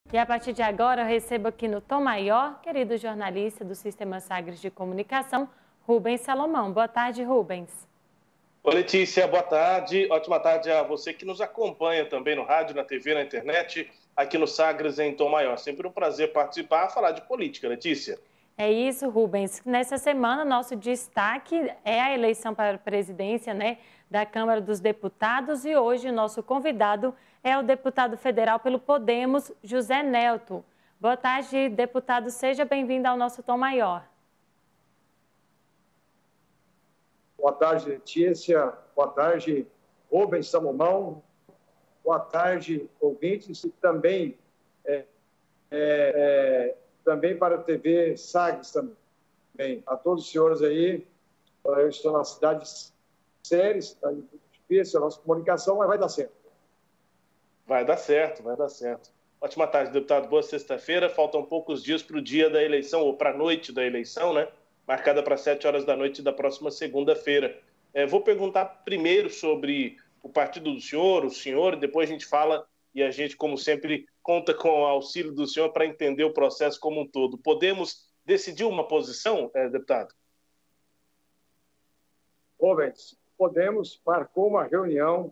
E a partir de agora eu recebo aqui no Tom Maior, querido jornalista do Sistema Sagres de Comunicação, Rubens Salomão. Boa tarde, Rubens. Oi, Letícia, boa tarde. Ótima tarde a você que nos acompanha também no rádio, na TV, na internet, aqui no Sagres em Tom Maior. Sempre um prazer participar, falar de política, Letícia. É isso, Rubens. Nessa semana, nosso destaque é a eleição para a presidência, da Câmara dos Deputados, e hoje o nosso convidado é o deputado federal pelo Podemos, José Nelto. Boa tarde, deputado. Seja bem-vindo ao nosso Tom Maior. Boa tarde, Letícia. Boa tarde, Rubens Salomão. Boa tarde, ouvintes. E também, também para a TV Sagres também. A todos os senhores aí, eu estou na cidade de Séries, está difícil a nossa comunicação, mas vai dar certo. Vai dar certo, vai dar certo. Ótima tarde, deputado. Boa sexta-feira. Faltam poucos dias para o dia da eleição, ou para a noite da eleição, né? Marcada para 7 horas da noite da próxima segunda-feira. Vou perguntar primeiro sobre o partido do senhor, o senhor, depois a gente fala e a gente, como sempre, conta com o auxílio do senhor para entender o processo como um todo. Podemos decidir uma posição, deputado? Rubens, Podemos marcou uma reunião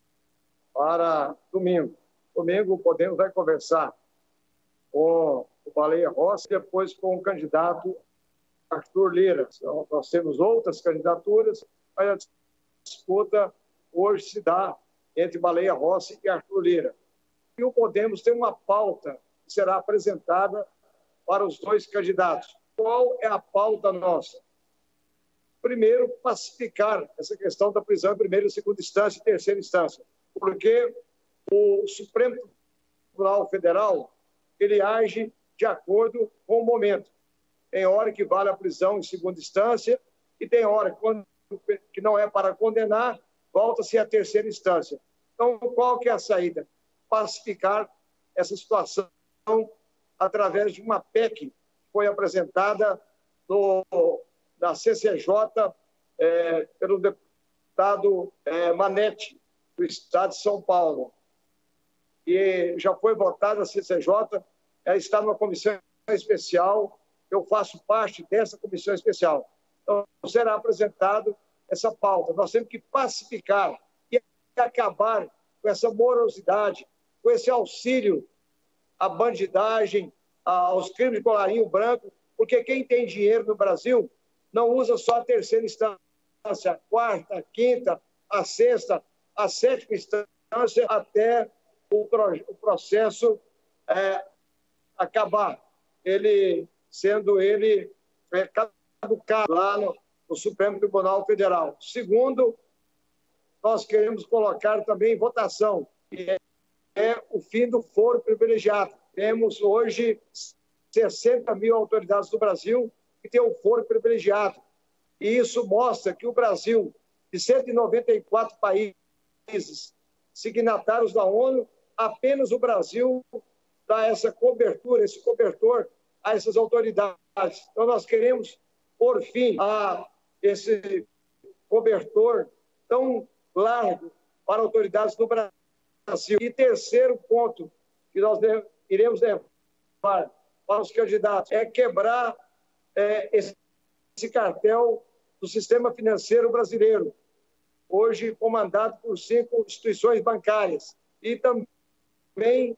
para domingo. Domingo, o Podemos vai conversar com o Baleia Rossi, depois com o candidato Arthur Lira. Então, nós temos outras candidaturas, mas a disputa hoje se dá entre Baleia Rossi e Arthur Lira. E o Podemos tem uma pauta que será apresentada para os dois candidatos. Qual é a pauta nossa? Primeiro, pacificar essa questão da prisão em primeira, segunda instância e terceira instância, porque o Supremo Tribunal Federal ele age de acordo com o momento. Tem hora que vale a prisão em segunda instância e tem hora que não é para condenar, volta-se à terceira instância. Então, qual que é a saída? Pacificar essa situação através de uma PEC que foi apresentada da CCJ pelo deputado Manetti, do Estado de São Paulo. E já foi votada a CCJ, ela está numa comissão especial, eu faço parte dessa comissão especial. Então, será apresentado essa pauta. Nós temos que pacificar e acabar com essa morosidade, com esse auxílio à bandidagem, aos crimes de colarinho branco, porque quem tem dinheiro no Brasil não usa só a terceira instância, a quarta, a quinta, a sexta, a sétima instância, até o processo acabar, sendo ele caducado lá no Supremo Tribunal Federal. Segundo, nós queremos colocar também em votação, que é o fim do foro privilegiado. Temos hoje 60 mil autoridades do Brasil que têm um foro privilegiado. E isso mostra que o Brasil, de 194 países signatários da ONU, apenas o Brasil dá essa cobertura, esse cobertor a essas autoridades. Então, nós queremos pôr fim a esse cobertor tão largo para autoridades do Brasil. E terceiro ponto que nós iremos levar para os candidatos é quebrar esse cartel do sistema financeiro brasileiro, hoje comandado por 5 instituições bancárias, e também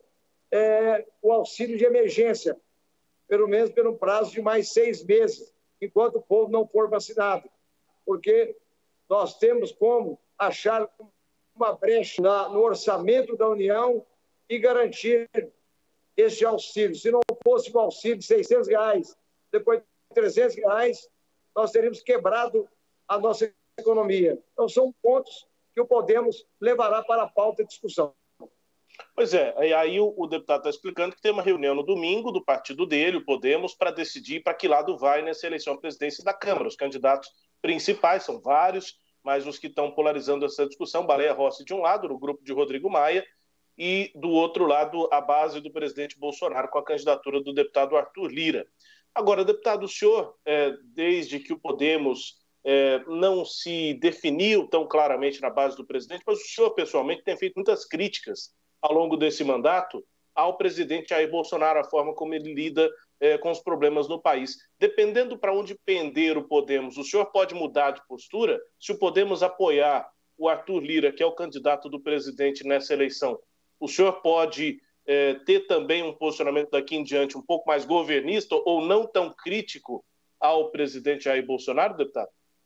o auxílio de emergência, pelo menos pelo prazo de mais 6 meses, enquanto o povo não for vacinado, porque nós temos como achar uma brecha no orçamento da União e garantir este auxílio. Se não fosse o auxílio de R$600, depois de R$300, nós teríamos quebrado a nossa economia. Então, são pontos que o Podemos levará para a pauta de discussão. Pois é, aí o deputado está explicando que tem uma reunião no domingo do partido dele, o Podemos, para decidir para que lado vai nessa eleição à presidência da Câmara. Os candidatos principais são vários, mas os que estão polarizando essa discussão, Baleia Rossi de um lado, no grupo de Rodrigo Maia, e do outro lado, a base do presidente Bolsonaro com a candidatura do deputado Arthur Lira. Agora, deputado, o senhor, desde que o Podemos não se definiu tão claramente na base do presidente, mas o senhor, pessoalmente, tem feito muitas críticas ao longo desse mandato ao presidente Jair Bolsonaro, a forma como ele lida com os problemas no país. Dependendo para onde pender o Podemos, o senhor pode mudar de postura? Se o Podemos apoiar o Arthur Lira, que é o candidato do presidente nessa eleição, o senhor pode ter também um posicionamento daqui em diante um pouco mais governista ou não tão crítico ao presidente Jair Bolsonaro, deputado?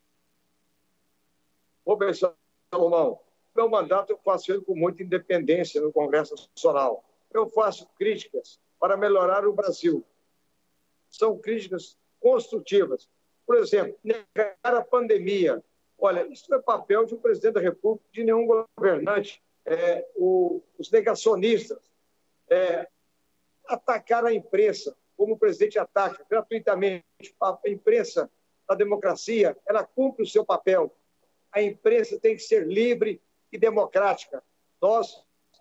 Ô, Salomão, meu mandato eu faço ele com muita independência no Congresso Nacional. Eu faço críticas para melhorar o Brasil. São críticas construtivas. Por exemplo, negar a pandemia. Olha, isso não é papel de um presidente da República, de nenhum governante. Os negacionistas, atacar a imprensa, como o presidente ataca gratuitamente. A imprensa, a democracia, ela cumpre o seu papel. A imprensa tem que ser livre e democrática. Nós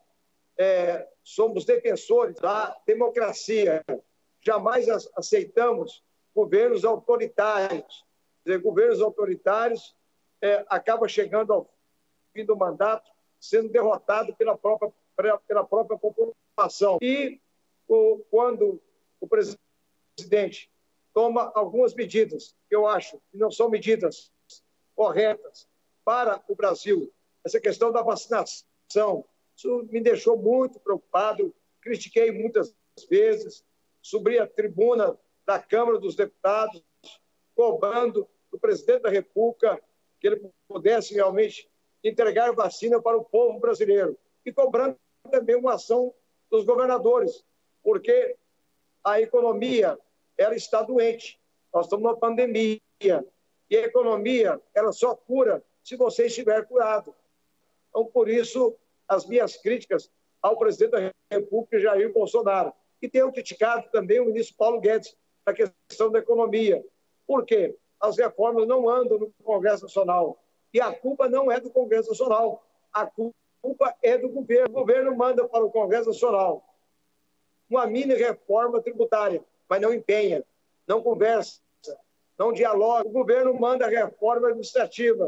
somos defensores da democracia. Jamais aceitamos governos autoritários. Governos autoritários acabam chegando ao fim do mandato sendo derrotado pela própria população. E quando o presidente toma algumas medidas, que eu acho que não são medidas corretas para o Brasil, essa questão da vacinação, isso me deixou muito preocupado, critiquei muitas vezes, subi à tribuna da Câmara dos Deputados, cobrando do presidente da República que ele pudesse realmente entregar vacina para o povo brasileiro e cobrando também uma ação dos governadores, porque a economia ela está doente. Nós estamos numa pandemia e a economia ela só cura se você estiver curado. Então, por isso, as minhas críticas ao presidente da República, Jair Bolsonaro. E tenho criticado também o ministro Paulo Guedes na questão da economia. Por quê? As reformas não andam no Congresso Nacional. E a culpa não é do Congresso Nacional. A culpa é do governo. O governo manda para o Congresso Nacional uma mini-reforma tributária, mas não empenha, não conversa, não dialoga. O governo manda reforma administrativa.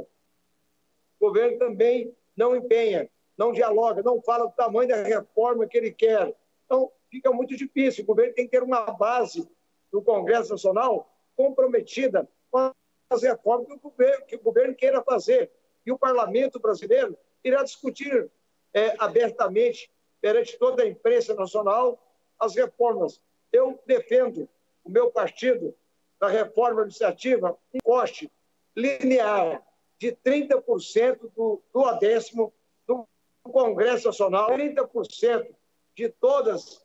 O governo também não empenha, não dialoga, não fala do tamanho da reforma que ele quer. Então, fica muito difícil. O governo tem que ter uma base do Congresso Nacional comprometida com as reformas que o governo queira fazer. E o parlamento brasileiro irá discutir abertamente, perante toda a imprensa nacional, as reformas. Eu defendo, o meu partido, da reforma administrativa, um corte linear de 30% do duodécimo do Congresso Nacional, 30% de todas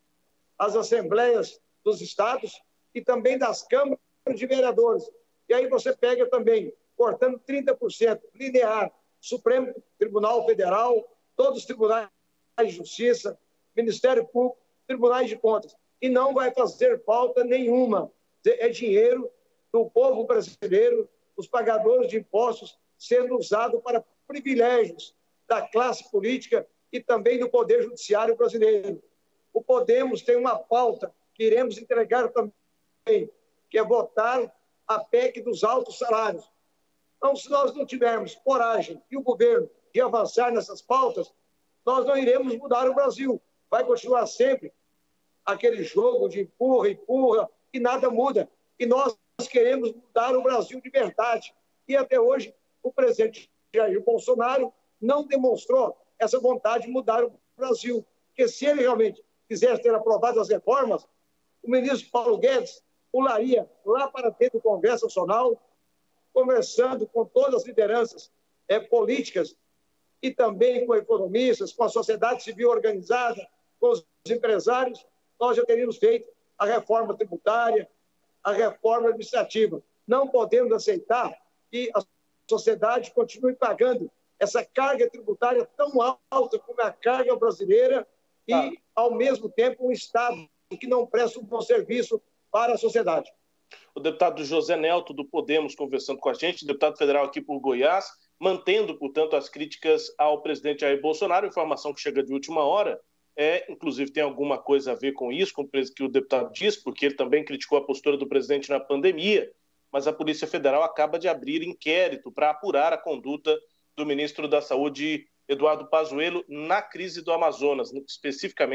as assembleias dos estados e também das câmaras de vereadores. E aí você pega também, cortando 30% linear, Supremo Tribunal Federal, todos os tribunais de justiça, Ministério Público, tribunais de contas. E não vai fazer falta nenhuma. É dinheiro do povo brasileiro, os pagadores de impostos, sendo usado para privilégios da classe política e também do Poder Judiciário brasileiro. O Podemos tem uma pauta que iremos entregar também, que é votar a PEC dos altos salários. Então, se nós não tivermos coragem e o governo de avançar nessas pautas, nós não iremos mudar o Brasil. Vai continuar sempre aquele jogo de empurra, empurra, e nada muda. E nós queremos mudar o Brasil de verdade. E até hoje, o presidente Jair Bolsonaro não demonstrou essa vontade de mudar o Brasil. Porque se ele realmente quisesse ter aprovado as reformas, o ministro Paulo Guedes pularia lá para dentro do Congresso Nacional, conversando com todas as lideranças políticas e também com economistas, com a sociedade civil organizada, com os empresários, nós já teríamos feito a reforma tributária, a reforma administrativa. Não podemos aceitar que a sociedade continue pagando essa carga tributária tão alta como a carga brasileira e, ao mesmo tempo, um Estado que não presta um bom serviço para a sociedade. O deputado José Nelto, do Podemos, conversando com a gente, deputado federal aqui por Goiás, mantendo, portanto, as críticas ao presidente Jair Bolsonaro, informação que chega de última hora, inclusive tem alguma coisa a ver com isso, com o que o deputado disse, porque ele também criticou a postura do presidente na pandemia, mas a Polícia Federal acaba de abrir inquérito para apurar a conduta do ministro da Saúde, Eduardo Pazuello, na crise do Amazonas, especificamente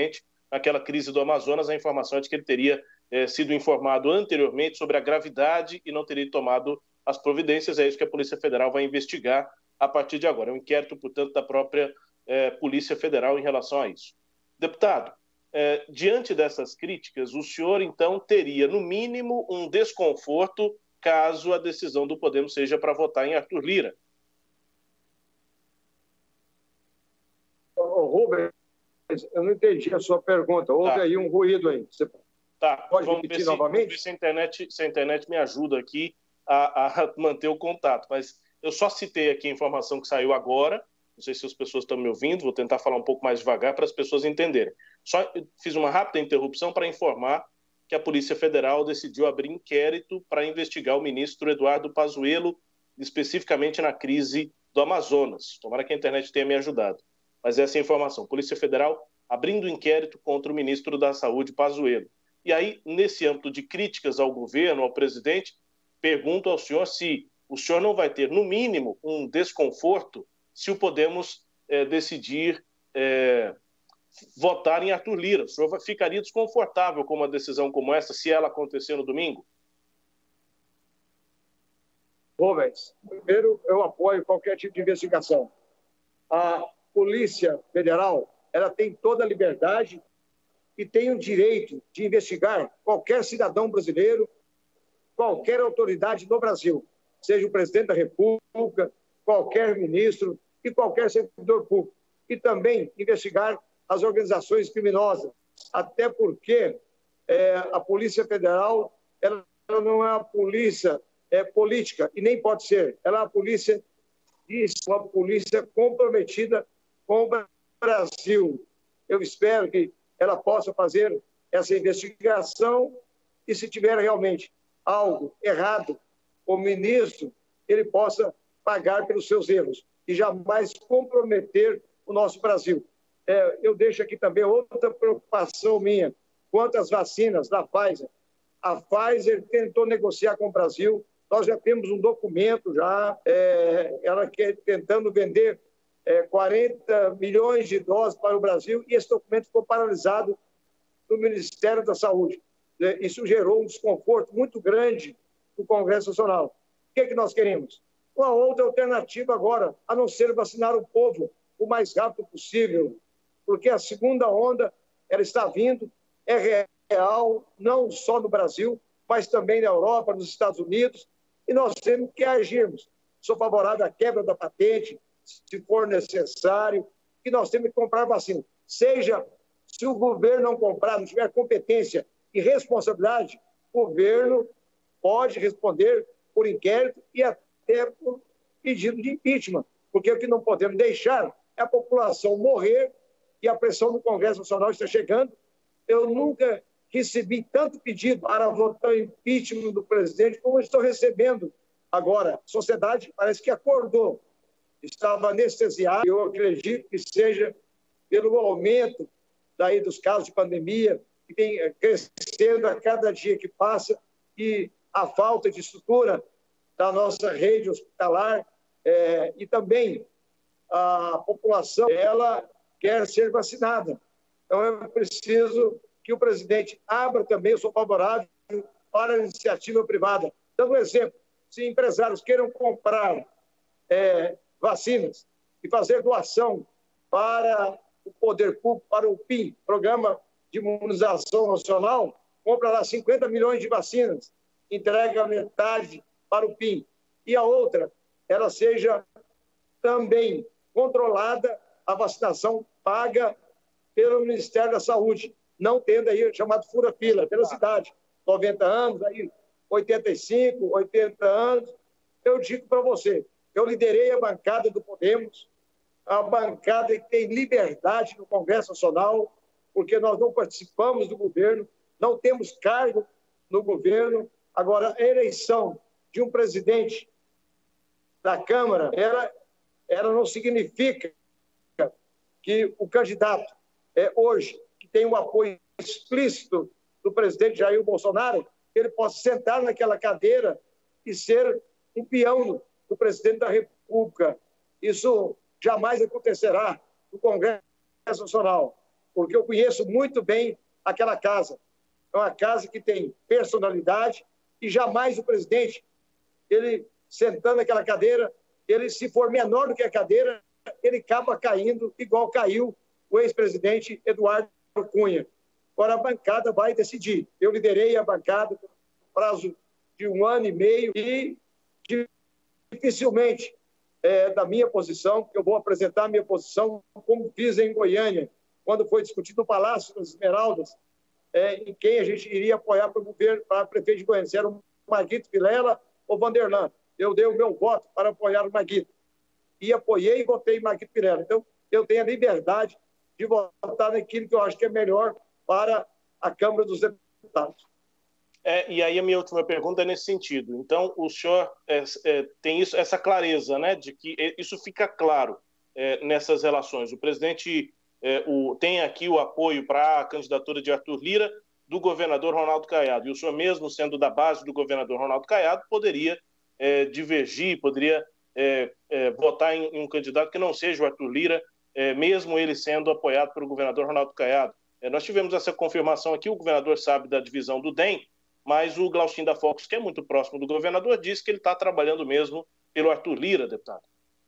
naquela crise do Amazonas. A informação é de que ele teria sido informado anteriormente sobre a gravidade e não teria tomado as providências. É isso que a Polícia Federal vai investigar a partir de agora. É um inquérito, portanto, da própria Polícia Federal em relação a isso. Deputado, diante dessas críticas, o senhor, então, teria, no mínimo, um desconforto caso a decisão do Podemos seja para votar em Arthur Lira. Rubens, eu não entendi a sua pergunta. Houve aí um ruído aí. Você pode repetir novamente? Vamos ver se a internet me ajuda aqui a manter o contato. Mas eu só citei aqui a informação que saiu agora. Não sei se as pessoas estão me ouvindo. Vou tentar falar um pouco mais devagar para as pessoas entenderem. Só fiz uma rápida interrupção para informar que a Polícia Federal decidiu abrir inquérito para investigar o ministro Eduardo Pazuello, especificamente na crise do Amazonas. Tomara que a internet tenha me ajudado. Mas essa é a informação. Polícia Federal abrindo inquérito contra o ministro da Saúde, Pazuello. E aí, nesse âmbito de críticas ao governo, ao presidente, pergunto ao senhor se o senhor não vai ter, no mínimo, um desconforto se o Podemos decidir votar em Arthur Lira. O senhor ficaria desconfortável com uma decisão como essa, se ela acontecer no domingo? Rubens, primeiro, eu apoio qualquer tipo de investigação. A Polícia Federal, ela tem toda a liberdade e tem o direito de investigar qualquer cidadão brasileiro, qualquer autoridade do Brasil, seja o presidente da República, qualquer ministro e qualquer servidor público. E também investigar as organizações criminosas, até porque a Polícia Federal ela não é uma polícia política, e nem pode ser. Ela é uma polícia comprometida com o Brasil. Eu espero que ela possa fazer essa investigação e, se tiver realmente algo errado, o ministro ele possa pagar pelos seus erros e jamais comprometer o nosso Brasil. Eu deixo aqui também outra preocupação minha quanto às vacinas da Pfizer. A Pfizer tentou negociar com o Brasil. Nós já temos um documento, ela quer tentando vender 40 milhões de doses para o Brasil, e esse documento ficou paralisado no Ministério da Saúde. Isso gerou um desconforto muito grande no Congresso Nacional. O que é que nós queremos? Uma outra alternativa agora, a não ser vacinar o povo o mais rápido possível, porque a segunda onda ela está vindo, é real, não só no Brasil, mas também na Europa, nos Estados Unidos, e nós temos que agirmos. Sou favorável à quebra da patente, se for necessário, e nós temos que comprar vacina. Se o governo não comprar, não tiver competência e responsabilidade, o governo pode responder por inquérito e até por pedido de impeachment, porque o que não podemos deixar é a população morrer, e a pressão do Congresso Nacional está chegando. Eu nunca recebi tanto pedido para votar o impeachment do presidente como estou recebendo agora. A sociedade parece que acordou, estava anestesiada. Eu acredito que seja pelo aumento dos casos de pandemia, que tem crescendo a cada dia que passa, e a falta de estrutura da nossa rede hospitalar, e também a população ela quer ser vacinada. Então, é preciso que o presidente abra também, eu sou favorável para a iniciativa privada. Dando um exemplo, se empresários queiram comprar vacinas e fazer doação para o poder público, para o PIN, Programa de Imunização Nacional, compra lá 50 milhões de vacinas, entrega metade para o PIN. E a outra, ela seja também controlada, a vacinação paga pelo Ministério da Saúde, não tendo aí o chamado fura-fila, pela cidade, 90 anos, aí 85, 80 anos. Eu digo para você, eu liderei a bancada do Podemos, a bancada que tem liberdade no Congresso Nacional, porque nós não participamos do governo, não temos cargo no governo. Agora, a eleição de um presidente da Câmara, ela não significa que o candidato hoje, que tem um apoio explícito do presidente Jair Bolsonaro, ele possa sentar naquela cadeira e ser um peão do presidente da República. Isso jamais acontecerá no Congresso Nacional. porque eu conheço muito bem aquela casa. É uma casa que tem personalidade e jamais o presidente, ele sentando naquela cadeira, ele, se for menor do que a cadeira, ele acaba caindo igual caiu o ex-presidente Eduardo Cunha. Agora a bancada vai decidir. Eu liderei a bancada por prazo de 1 ano e meio e dificilmente, da minha posição, eu vou apresentar a minha posição como fiz em Goiânia, quando foi discutido no Palácio das Esmeraldas, em quem a gente iria apoiar para o governo, para prefeito de Goiânia, se era o Marguito Vilela ou Vanderlan. Eu dei o meu voto para apoiar o Marguito. E apoiei e votei em Marguito Vilela. Então, eu tenho a liberdade de votar naquilo que eu acho que é melhor para a Câmara dos Deputados. E aí a minha última pergunta é nesse sentido. Então, o senhor tem essa clareza, né, de que isso fica claro nessas relações. O presidente tem aqui o apoio para a candidatura de Arthur Lira do governador Ronaldo Caiado. E o senhor, mesmo sendo da base do governador Ronaldo Caiado, poderia divergir, poderia votar em um candidato que não seja o Arthur Lira, mesmo ele sendo apoiado pelo governador Ronaldo Caiado. Nós tivemos essa confirmação aqui, o governador sabe da divisão do DEM, mas o Glaustin da Fox, que é muito próximo do governador, disse que ele está trabalhando mesmo pelo Arthur Lira, deputado.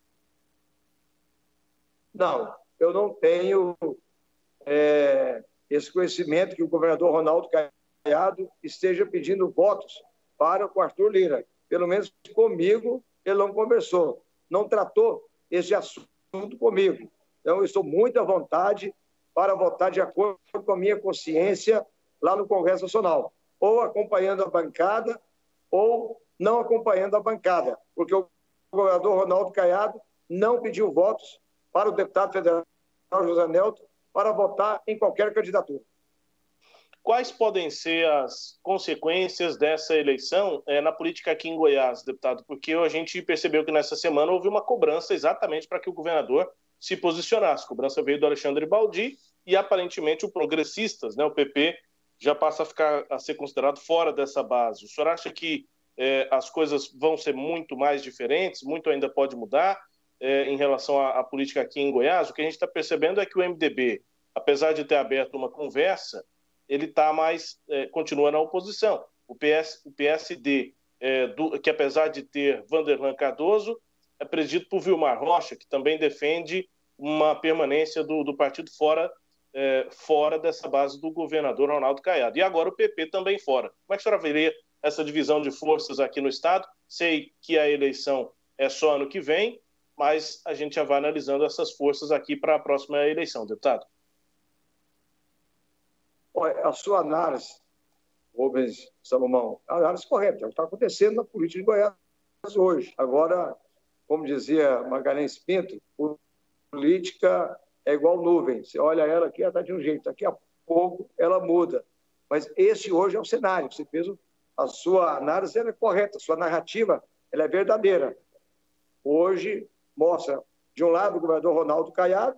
Não, eu não tenho esse conhecimento que o governador Ronaldo Caiado esteja pedindo votos para o Arthur Lira. Pelo menos comigo ele não conversou, não tratou esse assunto comigo. Então, eu estou muito à vontade para votar de acordo com a minha consciência lá no Congresso Nacional, ou acompanhando a bancada, ou não acompanhando a bancada, porque o governador Ronaldo Caiado não pediu votos para o deputado federal José Nelto para votar em qualquer candidatura. Quais podem ser as consequências dessa eleição na política aqui em Goiás, deputado? Porque a gente percebeu que nessa semana houve uma cobrança exatamente para que o governador se posicionasse. A cobrança veio do Alexandre Baldi e, aparentemente, o Progressistas, né, o PP, já passa a ser considerado fora dessa base. O senhor acha que as coisas vão ser muito mais diferentes, muito ainda pode mudar em relação à política aqui em Goiás? O que a gente está percebendo é que o MDB, apesar de ter aberto uma conversa, ele continua na oposição. O PSD, que apesar de ter Vanderlan Cardoso, é presidido por Vilmar Rocha, que também defende uma permanência do partido fora dessa base do governador Ronaldo Caiado. E agora o PP também fora. Como é que a senhora veria essa divisão de forças aqui no Estado? Sei que a eleição é só ano que vem, mas a gente já vai analisando essas forças aqui para a próxima eleição, deputado. A sua análise, Rubens Salomão, a análise correta, é o que está acontecendo na política de Goiás hoje. Agora, como dizia Magalhães Pinto, política é igual nuvem. Você olha ela aqui, ela está de um jeito, daqui a pouco ela muda. Mas esse hoje é o cenário. Você fez a sua análise, ela é correta, a sua narrativa ela é verdadeira. Hoje mostra, de um lado, o governador Ronaldo Caiado,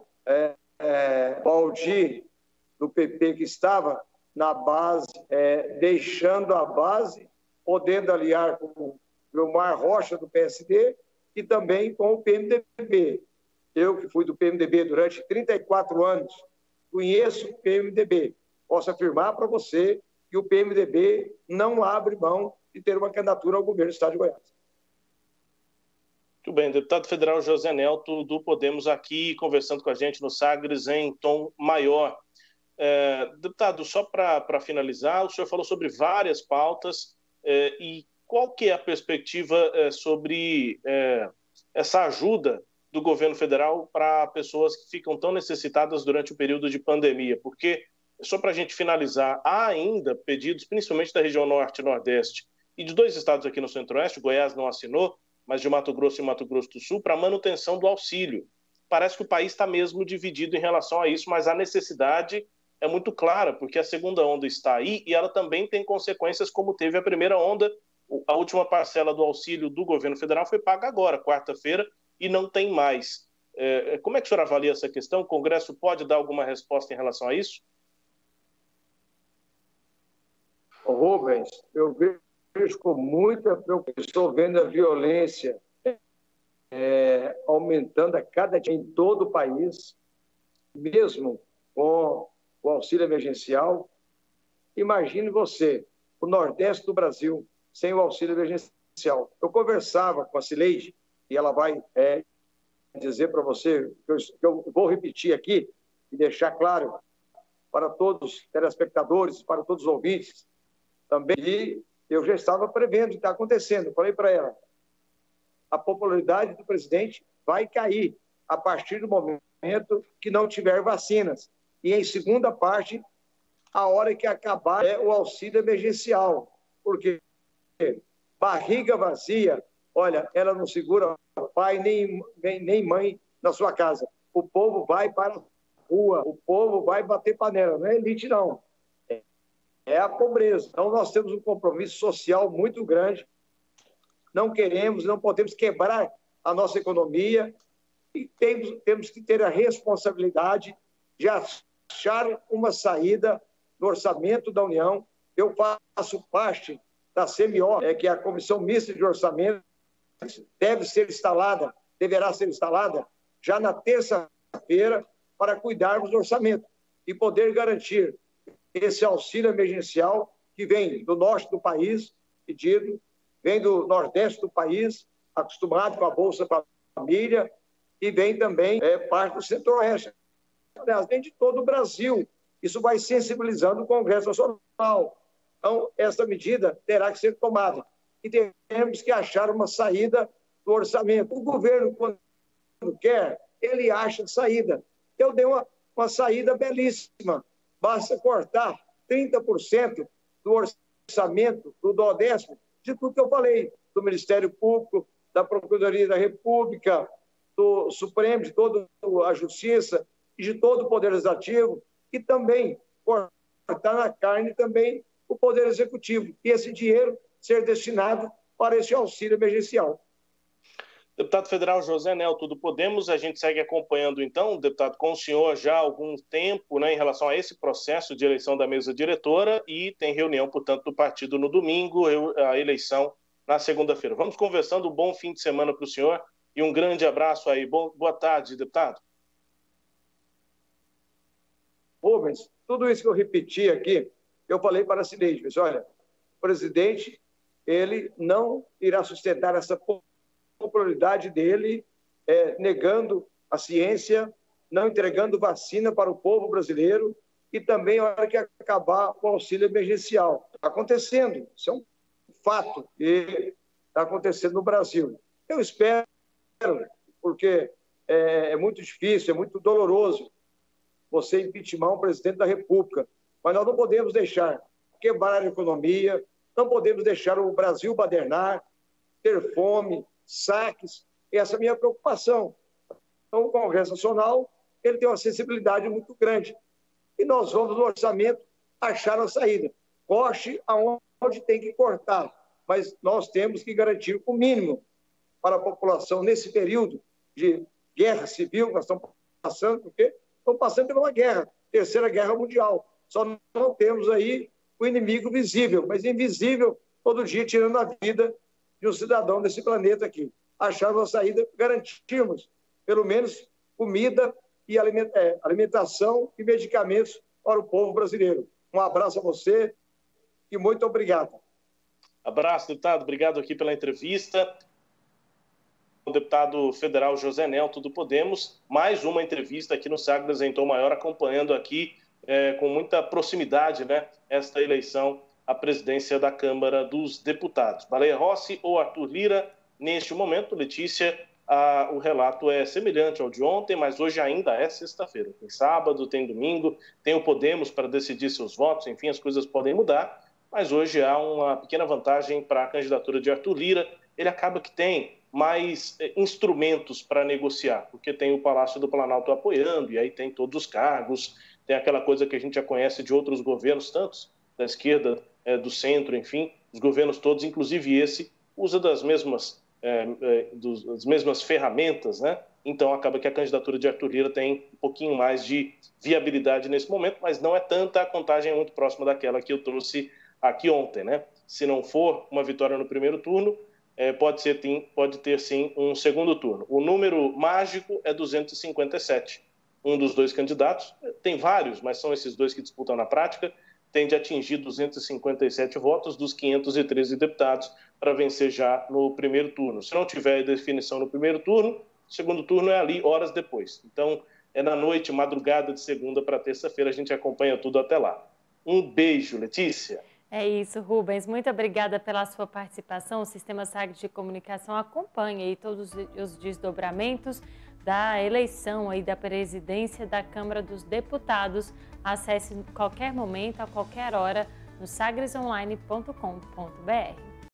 Baldi, do PP, que estava na base, deixando a base, podendo aliar com o Vilmar Rocha, do PSD, e também com o PMDB. Eu, que fui do PMDB durante 34 anos, conheço o PMDB. Posso afirmar para você que o PMDB não abre mão de ter uma candidatura ao governo do Estado de Goiás. Muito bem, deputado federal José Nelto, do Podemos, aqui conversando com a gente no Sagres em tom maior. Deputado, só para finalizar, o senhor falou sobre várias pautas e qual que é a perspectiva sobre essa ajuda do governo federal para pessoas que ficam tão necessitadas durante o período de pandemia? Porque, só para a gente finalizar, há ainda pedidos, principalmente da região norte e nordeste, e de 2 estados aqui no centro-oeste, Goiás não assinou, mas de Mato Grosso e Mato Grosso do Sul, para manutenção do auxílio. Parece que o país está mesmo dividido em relação a isso, mas a necessidade é muito clara, porque a segunda onda está aí e ela também tem consequências como teve a primeira onda. A última parcela do auxílio do governo federal foi paga agora, quarta-feira, e não tem mais. Como é que o senhor avalia essa questão? O Congresso pode dar alguma resposta em relação a isso? Rubens, eu vejo com muita preocupação. Estou vendo a violência aumentando a cada dia em todo o país, mesmo com o auxílio emergencial. Imagine você, o Nordeste do Brasil, sem o auxílio emergencial. Eu conversava com a Cileide, e ela vai dizer para você, que eu vou repetir aqui, e deixar claro para todos os telespectadores, para todos os ouvintes também, e eu já estava prevendo o que está acontecendo. Eu falei para ela, a popularidade do presidente vai cair a partir do momento que não tiver vacinas. E, em segunda parte, a hora que acabar o auxílio emergencial. Porque barriga vazia, olha, ela não segura pai nem mãe na sua casa. O povo vai para a rua, o povo vai bater panela. Não é elite, não. É a pobreza. Então, nós temos um compromisso social muito grande. Não podemos quebrar a nossa economia e temos que ter a responsabilidade de achar uma saída no orçamento da União. Eu faço parte da CMO, que é a Comissão Mista de Orçamento, deverá ser instalada já na terça-feira para cuidarmos do orçamento e poder garantir esse auxílio emergencial que vem do norte do país, pedido, vem do nordeste do país, acostumado com a Bolsa Família, e vem também parte do centro-oeste. Aliás, vem de todo o Brasil. Isso vai sensibilizando o Congresso Nacional. Então, essa medida terá que ser tomada. E temos que achar uma saída do orçamento. O governo, quando quer, ele acha saída. Eu dei uma saída belíssima. Basta cortar 30% do orçamento do Nordeste, de tudo que eu falei, do Ministério Público, da Procuradoria da República, do Supremo, de toda a Justiça e de todo o Poder Legislativo, e também cortar na carne também o Poder Executivo, e esse dinheiro ser destinado para esse auxílio emergencial. Deputado federal José Nelto do Podemos, a gente segue acompanhando então, deputado, com o senhor já há algum tempo, né, em relação a esse processo de eleição da mesa diretora, e tem reunião, portanto, do partido no domingo, a eleição na segunda-feira. Vamos conversando, um bom fim de semana para o senhor e um grande abraço aí. Boa tarde, deputado. Rubens, tudo isso que eu repeti aqui, eu falei para a Cileide, mas olha, o presidente, ele não irá sustentar essa popularidade dele, negando a ciência, não entregando vacina para o povo brasileiro e também a hora que acabar o auxílio emergencial. Está acontecendo, isso é um fato que está acontecendo no Brasil. Eu espero, porque é muito difícil, é muito doloroso você impeachment um presidente da República, mas nós não podemos deixar quebrar a economia, não podemos deixar o Brasil badernar, ter fome, saques, essa é a minha preocupação. Então, o Congresso Nacional ele tem uma sensibilidade muito grande e nós vamos, no orçamento, achar a saída. Corte aonde tem que cortar, mas nós temos que garantir o mínimo para a população nesse período de guerra civil que nós estamos passando, porque estamos passando por uma guerra, terceira guerra mundial. Só não temos aí o inimigo visível, mas invisível todo dia tirando a vida de um cidadão desse planeta aqui. Achar uma saída, garantirmos pelo menos comida e alimentação e medicamentos para o povo brasileiro. Um abraço a você e muito obrigado. Abraço, deputado. Obrigado aqui pela entrevista. O deputado federal José Nelto do Podemos, mais uma entrevista aqui no Sagres em Tom Maior, acompanhando aqui com muita proximidade, né, esta eleição à presidência da Câmara dos Deputados. Baleia Rossi ou Arthur Lira, neste momento, Letícia, o relato é semelhante ao de ontem, mas hoje ainda é sexta-feira. Tem sábado, tem domingo, tem o Podemos para decidir seus votos, enfim, as coisas podem mudar, mas hoje há uma pequena vantagem para a candidatura de Arthur Lira. Ele acaba que tem mais instrumentos para negociar, porque tem o Palácio do Planalto apoiando, e aí tem todos os cargos, tem aquela coisa que a gente já conhece de outros governos, tantos da esquerda, do centro, enfim, os governos todos, inclusive esse, usa das mesmas ferramentas, né? Então acaba que a candidatura de Arthur Lira tem um pouquinho mais de viabilidade nesse momento, mas não é tanta, a contagem é muito próxima daquela que eu trouxe aqui ontem, né? Se não for uma vitória no primeiro turno, pode ter sim um segundo turno. O número mágico é 257. um dos dois candidatos, tem vários, mas são esses dois que disputam na prática, tem de atingir 257 votos dos 513 deputados para vencer já no primeiro turno. Se não tiver definição no primeiro turno, o segundo turno é ali horas depois. Então, é na noite, madrugada de segunda para terça-feira, a gente acompanha tudo até lá. Um beijo, Letícia. É isso, Rubens. Muito obrigada pela sua participação. O Sistema Sagres de Comunicação acompanha aí todos os desdobramentos da eleição aí da presidência da Câmara dos Deputados. Acesse em qualquer momento, a qualquer hora, no sagresonline.com.br.